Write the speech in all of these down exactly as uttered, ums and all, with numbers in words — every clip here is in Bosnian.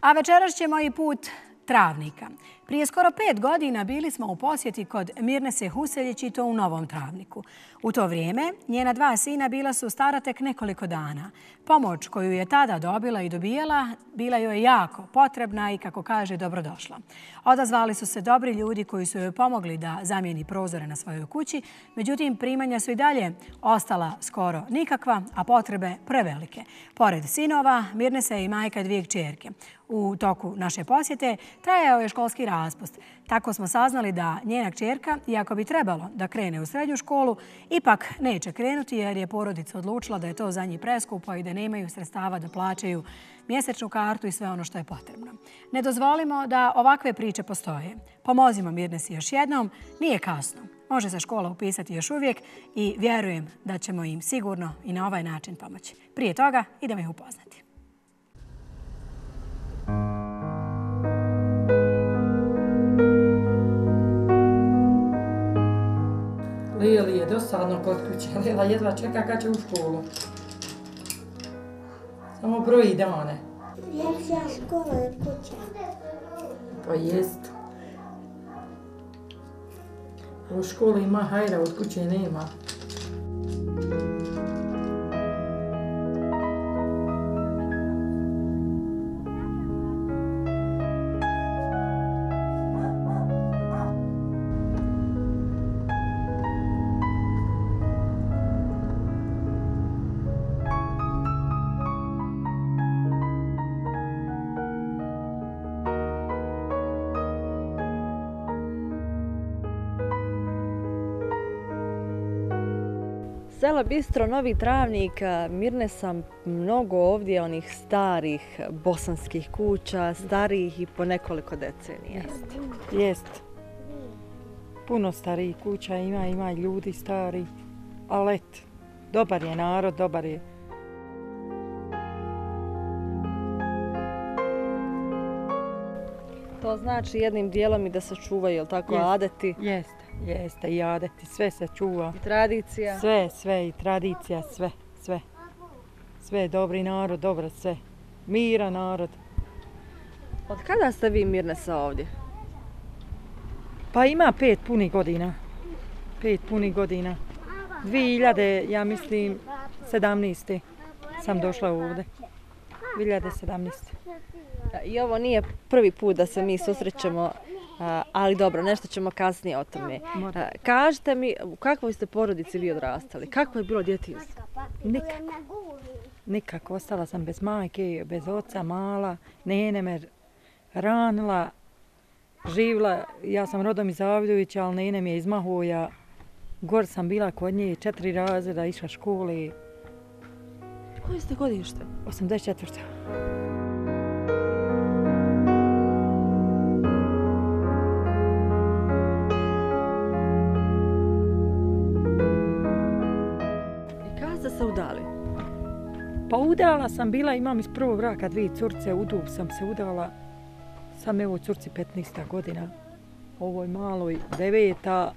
A večeras će moj put Travnika. Prije skoro pet godina bili smo u posjeti kod Mirnese Huseljić i to u Novom Travniku. U to vrijeme njena dva sina bila su stara tek nekoliko dana. Pomoć koju je tada dobila i dobijala bila joj jako potrebna i, kako kaže, dobrodošla. Odazvali su se dobri ljudi koji su joj pomogli da zamijeni prozore na svojoj kući, međutim primanja su i dalje ostala skoro nikakva, a potrebe prevelike. Pored sinova, Mirnesa je i majka dvije kćerke. U toku naše posjete trajao je školski raspust. Tako smo saznali da njena kćerka, iako bi trebalo da krene u srednju školu, ipak neće krenuti jer je porodica odlučila da je to za njih preskupo i da nemaju sredstava da plaćaju mjesečnu kartu i sve ono što je potrebno. Ne dozvolimo da ovakve priče postoje. Pomozimo Mirnesi još jednom, nije kasno. Može se škola upisati još uvijek i vjerujem da ćemo im sigurno i na ovaj način pomoći. Prije toga idemo ih upoznati. Lili je dosadno kod kuće. Lila jedva čeka kad će u školu. Samo broji dane. Ljepša škola je kuća. Pa jest. U školi ima hajra, od kuće nema. Selo Bistro, Novi Travnik, Mirnesa, mnogo ovdje onih starih bosanskih kuća, starijih i po nekoliko decenija. Jest, jest. Puno starijih kuća ima, ima ljudi stari, ali et, dobar je narod, dobar je. To znači jednim dijelom i da se čuvaju, jel tako, Jest, adeti? Jeste, jeste i adeti, sve se čuva. I tradicija? Sve, sve i tradicija, sve, sve. Sve je dobri narod, dobro sve. Miran narod. Od kada ste vi, Mirnesa, ovdje? Pa ima pet punih godina. Pet punih godina. dvije hiljade, ja mislim, sedamnaeste sam došla ovdje. dvije hiljade sedamnaeste. I ovo nije prvi put da se mi susrećemo, ali dobro, nešto ćemo kasnije o tome. Kažite mi, u kakvoj ste porodici vi odrastali? Kako je bilo djetinjstvo? Nikako. Nikako. Ostala sam bez majke, bez oca, mala. Nene me ranila, živla. Ja sam rodom iz Avljovića, ali nene mi je iz Mahoja. Gor sam bila kod nje, četiri razreda, išla škole. Koje ste godište? osamdeset četvrta. Se udali? Pa udala sam bila, imam iz prvog braka dvije curce, u dub sam se udala. Sam evo curci petnaesta godina, ovoj maloj deveta.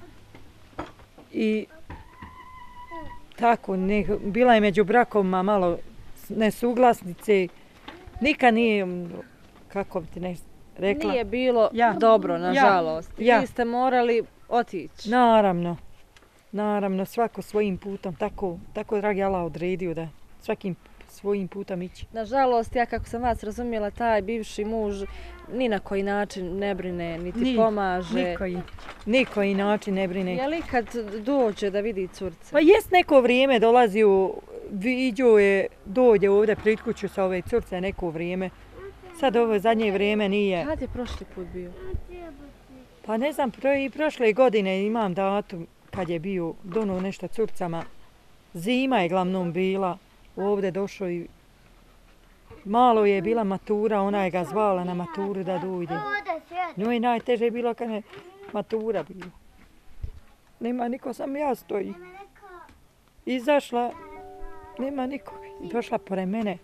I tako, ne, bila je među brakovima malo nesuglasnice. Nikad nije, kako bi ti ne rekla. Nije bilo ja. dobro, nažalost. Ja. Vi ste morali otići. Naravno. Naravno, svako svojim putom, tako, tako dragi Allah odredio da svakim svojim putom ići. Nažalost, ja kako sam vas razumjela, taj bivši muž ni na koji način ne brine, niti Ni, pomaže. Nikoji, nikoji način ne brine. Je li kad dođe da vidi curce? Pa jest neko vrijeme dolazio, vidio je, dođe ovdje pred kuću sa ove curce neko vrijeme. Sad ovo zadnje vrijeme nije. Kad je prošli put bio? Pa ne znam, pro, i prošle godine imam datum. Kad je bio dono nešto curcama, zima je glavnom bila, ovdje došao i malo je bila matura, ona je ga zvala na maturu da dođe. Njoj je najteže bilo kad je matura bila. Nema niko, sam ja stoji. Izašla, nema nikog, došla pored mene.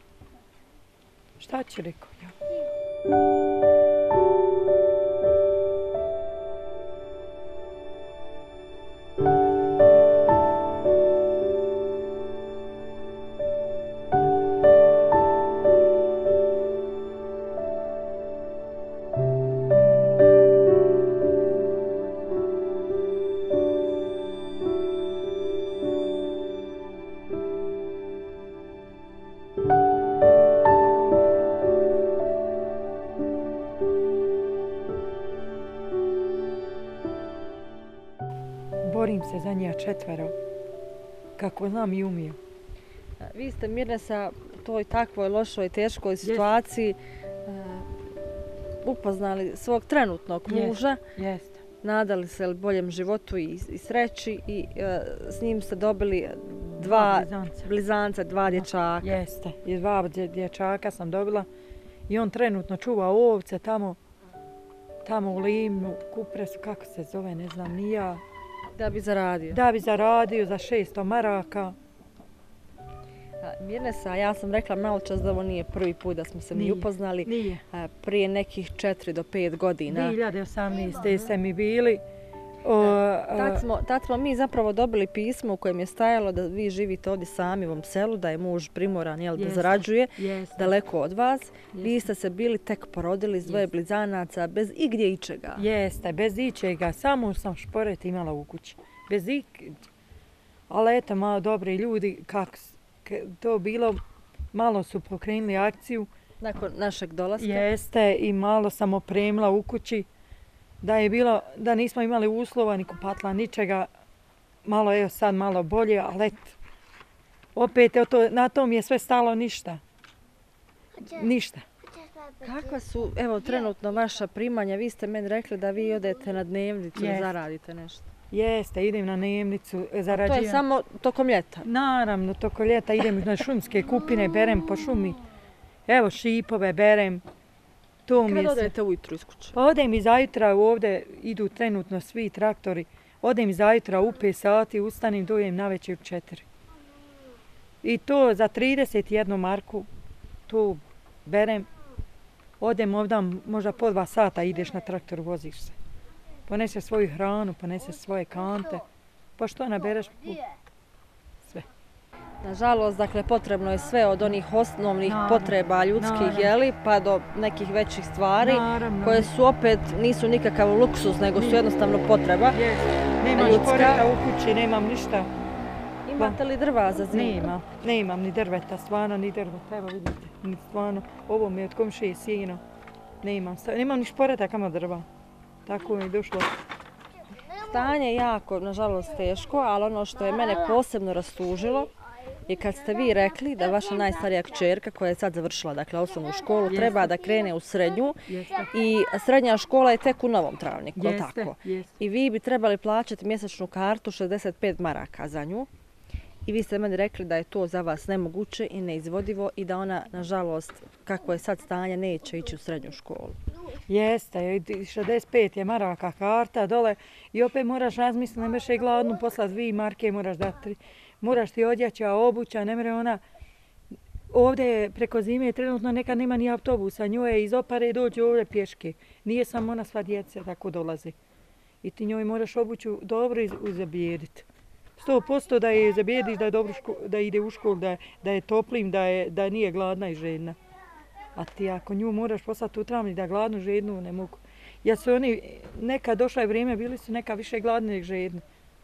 Šta će, rekao ja? borim se za njih četvero. Kako znam i umijem. Vi ste Mirnesa u toj takvoj lošoj, teškoj situaciji uh, upoznali svog trenutnog muža. Jeste. Nadali se boljem životu i, i sreći i uh, s njim ste dobili dva blizanca, dva dječaka. Jeste, i dva dječaka sam dobila i on trenutno čuva ovce tamo, tamo u Livnu, Kupresu, kako se zove, ne znam, ni ja. Da bi zaradio? Da bi zaradio za šesto maraka. Mirnesa, ja sam rekla malo čas da ovo nije prvi put da smo se mi upoznali. Nije. Prije nekih četiri do pet godina. dvije hiljade osamnaeste. ste mi bili. O, tad, smo, tad smo mi zapravo dobili pismo u kojem je stajalo da vi živite ovdje sami u ovom selu, da je muž primoran jel, da zarađuje jeste. daleko od vas. Jeste. Vi ste se bili tek porodili s dvoje blizanaca bez igdje ičega. Jeste, bez ičega. Samo sam šporet imala u kući. Bez ik... Ali eto, malo dobri ljudi, kako to bilo, malo su pokrenuli akciju. Nakon našeg dolaska? Jeste, i malo sam opremila u kući. Da je bilo, da nismo imali uslova, ni kupatla, ničega. Malo, evo sad malo bolje, ali eto. Opet, evo to, na tom je sve stalo ništa. Ništa. Kakva su, evo, trenutno vaša primanja? Vi ste meni rekli da vi odete na dnevnicu i zaradite nešto. Jeste, idem na dnevnicu, zarađujem. To je samo tokom ljeta? Naravno, tokom ljeta idem na šumske kupine, berem po šumi. Evo, šipove berem. Kad odete ujutru iz kuće? Pa odem iz zajutra, ovdje idu trenutno svi traktori. Odem iz zajutra u pet sati, ustanem, dojem na večer u četiri. I to za trideset jednu marku, to berem. Odem ovdje, možda po dva sata ideš na traktor, voziš se. Ponese svoju hranu, ponese svoje kante. Pa što nabereš? Sve. Nažalost, dakle, potrebno je sve od onih osnovnih naravno, potreba ljudskih, naravno, jeli, pa do nekih većih stvari, naravno, koje su opet, nisu nikakav luksuz, nego su jednostavno potreba. Yes. Nemam šporeta u kući, nemam ništa. Imate li drva za zimu? Nemam, nemam ni drveta, stvarno ni drveta, evo vidite, ni stvarno, ovo mi je od komšije sijeno. Nemam, nemam ni šporeta, kamo drva. Tako mi je došlo. Stanje je jako, nažalost, teško, ali ono što je mene posebno rastužilo je kad ste vi rekli da vaša najstarija kćerka, koja je sad završila dakle, osnovnu školu, jeste, treba da krene u srednju, jeste, i srednja škola je tek u Novom Travniku, jeste, tako? Jeste. I vi bi trebali plaćati mjesečnu kartu šezdeset pet maraka za nju. I vi ste meni rekli da je to za vas nemoguće i neizvodivo i da ona, nažalost, kako je sad stanje, neće ići u srednju školu. Jeste, šezdeset pet je maraka karta dole i opet moraš razmisliti, ne možeš je gladnu posla dvije marke, moraš dati, moraš ti odjeća, obuća, ne mre ona. Ovdje preko zime trenutno nekad nema ni autobusa, njoj je iz Opare dođe ovdje pješke. Nije samo ona sva djeca tako dolazi. I ti njoj moraš obuću dobro izabijediti. sto posto da je zabijediš da je dobro ško, da ide u školu, da, da je toplim, da, je, da nije gladna i žedna. A ti ako nju moraš poslati u travnik da gladnu, žednu ne mogu. Ja su oni, neka došla je vrijeme, bili su neka više gladne nego žedne.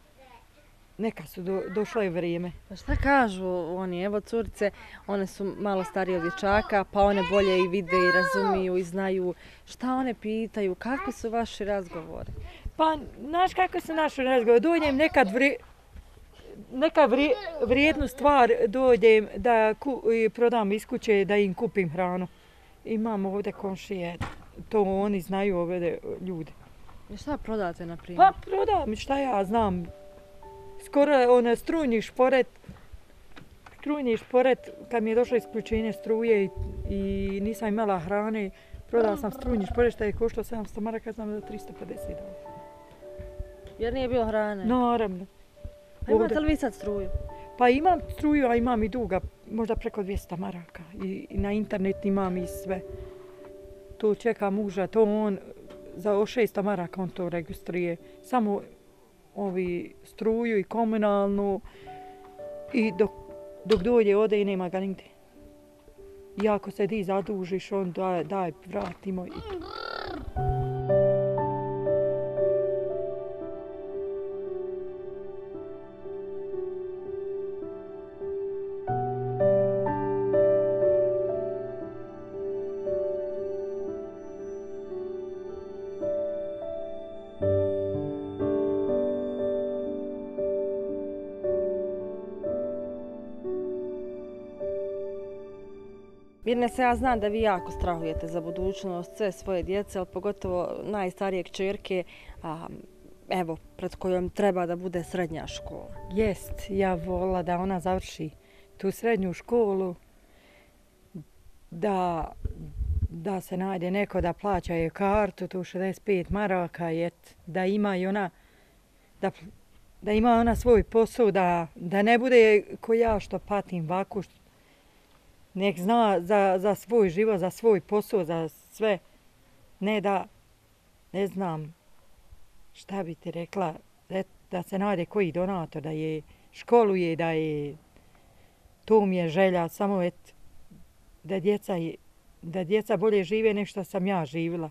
Neka su do, došla je vrijeme. Pa šta kažu oni, evo curice, one su malo starije od dječaka, pa one bolje i vide i razumiju i znaju. Šta one pitaju, kakvi su vaši razgovori? Pa, znaš kako su naši razgovori, dođem nekad vri, neka vri, vrijednu stvar dođem da ku, prodam iz kuće, da im kupim hranu. Imam ovdje komšije, to oni znaju ovdje ljudi. I šta prodate, na primjer? Pa prodam, šta ja znam. Skoro ona strujni šporet, strujni šporet, kad mi je došlo isključenje struje i, i nisam imala hrane, prodala sam strujni šporet što je koštao sedamsto maraka, znam da tristo pedeset dolara. Jer nije bilo hrane? Naravno. Pa imate li vi sad struju? Pa imam struju, a imam i duga, možda preko dvjesto maraka. I, i na internet imam i sve. To čeka muža, to on za šesto maraka on to registruje. Samo ovi struju i komunalnu i dok, dok dođe ode i nema ga nigdje. I ako se ti zadužiš, on daj, daj vratimo. I... Mirne, se ja znam da vi jako strahujete za budućnost sve svoje djece, ali pogotovo najstarije kćerke, a, evo, pred kojom treba da bude srednja škola. Jest, ja volila da ona završi tu srednju školu, da, da se najde neko da plaća je kartu, tu šezdeset pet maraka, jet, da ima i ona, da, da ima ona svoj posao, da, da ne bude ko ja što patim vaku, nek zna za, za svoj život, za svoj posao, za sve. Ne da, ne znam šta bi ti rekla, da se najde koji donator, da je školuje, da je, to mi je želja, samo et, da djeca, da djeca bolje žive nego što sam ja živjela.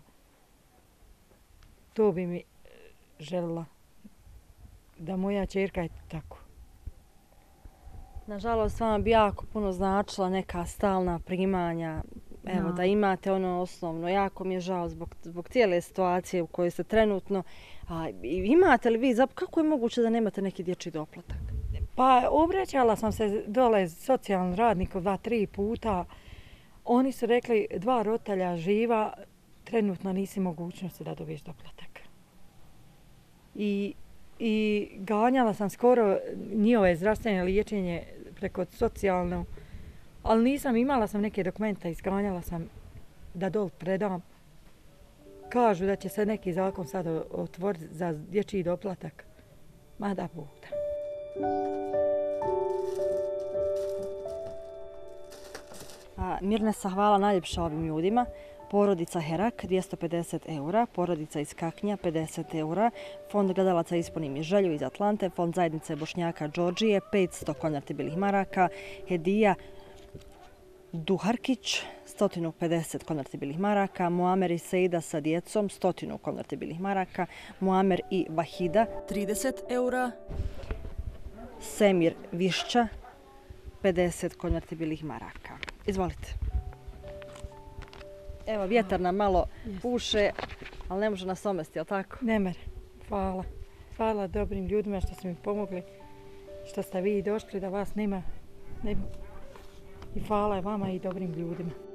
To bi mi željela, da moja ćerka je tako. Nažalost, vama bi jako puno značila neka stalna primanja. Evo, No. da imate ono osnovno. Jako mi je žao zbog, zbog cijele situacije u kojoj ste trenutno. A, imate li vi, kako je moguće da nemate neki dječji doplatak? Pa obraćala sam se dole socijalnom radniku dva, tri puta. Oni su rekli dva roditelja živa, trenutno nisi mogućnosti da dobiješ doplatak. I, i ganjala sam skoro njihove zdravstvene liječenje preko socijalnog, ali nisam, imala sam neke dokumenta, izganjala sam da dol predam. Kažu da će se neki zakon sad otvoriti za dječji doplatak. Mada bude. A, Mirnesa, hvala najljepša ovim ljudima. Porodica Herak dvjesto pedeset eura, porodica iz Kaknja pedeset eura, fond gledalaca Ispuni mi želju iz Atlante, fond zajednice Bošnjaka Đorđije petsto konvertibilnih maraka, Hedija Duharkić sto pedeset konvertibilnih maraka, Muamer i Sejda sa djecom sto konvertibilnih maraka, Muamer i Vahida trideset eura, Semir Višća pedeset konvertibilnih maraka. Izvolite. Evo, vjetar nam malo puše, ali ne može nas omesti, jel' tako? Ne mere. Hvala. Hvala dobrim ljudima što su mi pomogli, što ste vi došli, da vas nema. Ne. I hvala vama i dobrim ljudima.